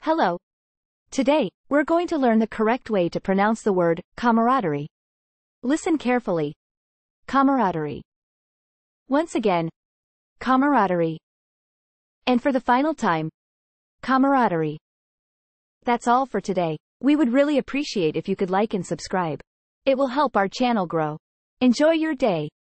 Hello. Today, we're going to learn the correct way to pronounce the word camaraderie. Listen carefully. Camaraderie. Once again, camaraderie. And for the final time, camaraderie. That's all for today. We would really appreciate if you could like and subscribe. It will help our channel grow. Enjoy your day.